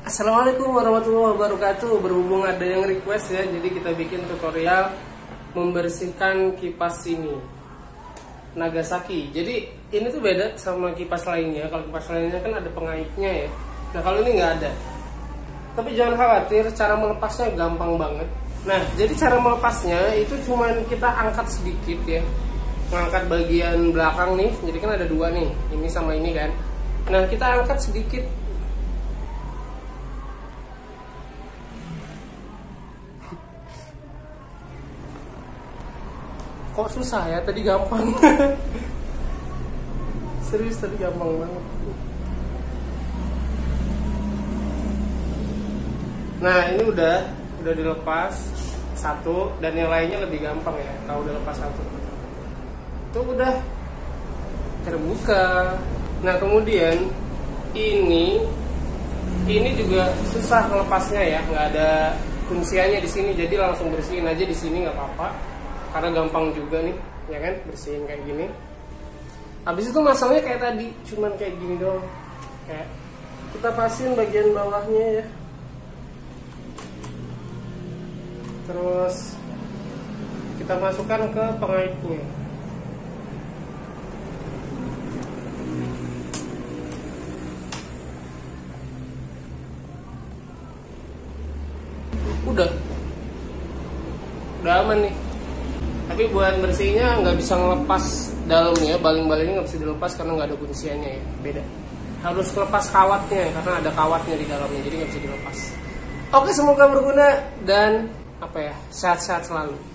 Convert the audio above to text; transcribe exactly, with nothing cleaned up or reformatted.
Assalamualaikum warahmatullahi wabarakatuh. Berhubung ada yang request ya, jadi kita bikin tutorial membersihkan kipas ini Nagasaki. Jadi ini tuh beda sama kipas lainnya. Kalau kipas lainnya kan ada pengaitnya ya. Nah kalau ini nggak ada. Tapi jangan khawatir, cara melepasnya gampang banget. Nah jadi cara melepasnya itu cuman kita angkat sedikit ya, mengangkat bagian belakang nih. Jadi kan ada dua nih, ini sama ini kan. Nah kita angkat sedikit. Kok susah ya? Tadi gampang. Serius tadi gampang banget. Nah ini udah udah dilepas satu, dan yang lainnya lebih gampang ya. Kalau udah lepas satu, itu udah terbuka. Nah kemudian ini ini juga susah melepasnya ya, nggak ada kunciannya di sini. Jadi langsung bersihin aja di sini nggak apa-apa, karena gampang juga nih, ya kan, bersihin kayak gini. Habis itu masangnya kayak tadi, cuman kayak gini doang. Kayak kita pasin bagian bawahnya ya. Terus kita masukkan ke pengaitnya. Udah, udah aman nih. Tapi buat bersihnya nggak bisa ngelepas dalamnya, baling-balingnya nggak bisa dilepas karena nggak ada kunciannya ya, beda. Harus lepas kawatnya karena ada kawatnya di dalamnya, jadi nggak bisa dilepas. Oke, semoga berguna dan apa ya, sehat-sehat selalu.